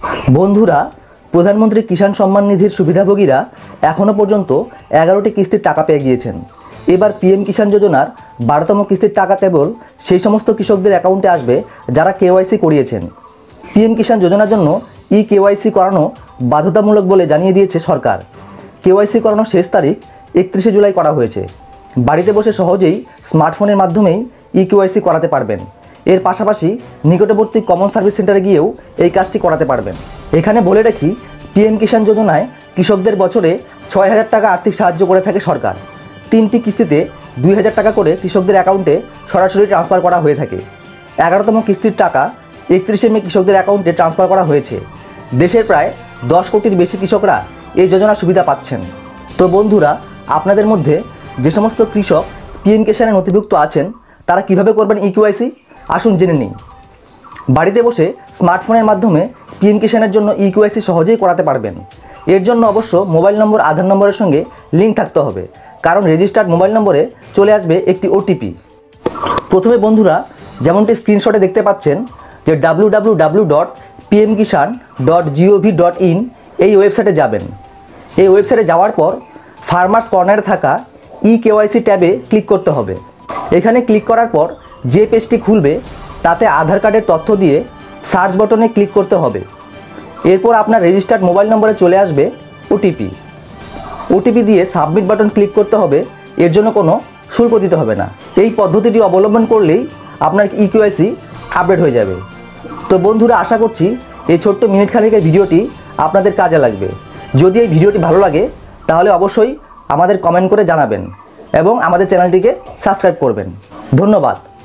বন্ধুরা, প্রধানমন্ত্রী কিষাণ সম্মান নিধির সুবিধাভোগীরা এখনও পর্যন্ত 11টি কিস্তির টাকা পেয়ে গিয়েছেন। এবার পিএম কিষাণ যোজনার 12তম কিস্তির টাকা কেবল সেই সমস্ত কৃষকদের অ্যাকাউন্টে আসবে যারা কেওয়াইসি করিয়েছেন। পিএম কিষাণ যোজনার জন্য কেওয়াইসি করানো বাধ্যতামূলক বলে জানিয়ে দিয়েছে সরকার। কেওয়াইসি করানোর শেষ তারিখ 31শে জুলাই করা হয়েছে। বাড়িতে বসে সহজেই স্মার্টফোনের মাধ্যমেই কেওয়াইসি করাতে পারবেন। এর পাশাপাশি নিকটবর্তী কমন সার্ভিস সেন্টারে গিয়েও এই কাজটি করাতে পারবেন। এখানে বলে রাখি, পিএম কিষাণ যোজনায় কৃষকদের বছরে 6,000 টাকা আর্থিক সাহায্য করে থাকে সরকার। 3টি কিস্তিতে 2,000 টাকা করে কৃষকদের অ্যাকাউন্টে সরাসরি ট্রান্সফার করা হয়ে থাকে। 11তম কিস্তির টাকা 31শে মে কৃষকদের অ্যাকাউন্টে ট্রান্সফার করা হয়েছে। দেশের প্রায় 10 কোটির বেশি কৃষকরা এই যোজনার সুবিধা পাচ্ছেন। তো বন্ধুরা, আপনাদের মধ্যে যে সমস্ত কৃষক পিএম কিষাণে নথিভুক্ত আছেন তারা কিভাবে করবেন কেওয়াইসি, আসুন জেনে নিই। বাড়িতে বসে স্মার্টফোনের মাধ্যমে পিএম কিষাণের জন্য কেওয়াইসি সহজেই করাতে পারবেন। এর জন্য অবশ্য মোবাইল নম্বর আধার নম্বরের সঙ্গে লিঙ্ক থাকতে হবে, কারণ রেজিস্টার্ড মোবাইল নম্বরে চলে আসবে একটি ওটিপি। প্রথমে বন্ধুরা, যেমনটি স্ক্রিনশটে দেখতে পাচ্ছেন যে www.pmkishan.gov.in এই ওয়েবসাইটে যাবেন। এই ওয়েবসাইটে যাওয়ার পর ফার্মার্স কর্নারে থাকা কেওয়াইসি ট্যাবে ক্লিক করতে হবে। এখানে ক্লিক করার পর যে পেজটি খুলবে তাতে আধার কার্ডের তথ্য দিয়ে সার্চ বাটনে ক্লিক করতে হবে। এরপর আপনার রেজিস্টার্ড মোবাইল নম্বরে চলে আসবে ওটিপি দিয়ে সাবমিট বাটন ক্লিক করতে হবে। এর জন্য কোনো শুল্ক দিতে হবে না। এই পদ্ধতিটি অবলম্বন করলেই আপনার কেওয়াইসি আপডেট হয়ে যাবে। তো বন্ধুরা, আশা করছি এই ছোট্ট মিনিট খানেকের ভিডিওটি আপনাদের কাজে লাগবে। যদি এই ভিডিওটি ভালো লাগে তাহলে অবশ্যই আমাদের কমেন্ট করে জানাবেন এবং আমাদের চ্যানেলটিকে সাবস্ক্রাইব করবেন। ধন্যবাদ।